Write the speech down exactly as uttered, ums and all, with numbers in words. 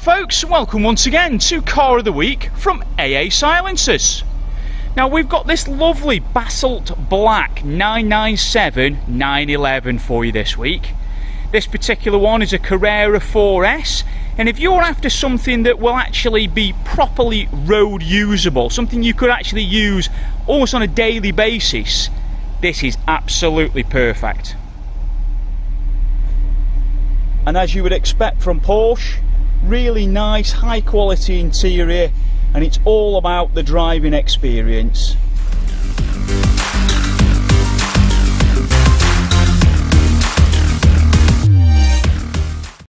folks, welcome once again to Car of the Week from A A Silencers. Now we've got this lovely basalt black nine ninety-seven nine eleven for you this week. This particular one is a Carrera four S, and if you're after something that will actually be properly road usable, something you could actually use almost on a daily basis, this is absolutely perfect. And as you would expect from Porsche, really nice high quality interior, and it's all about the driving experience.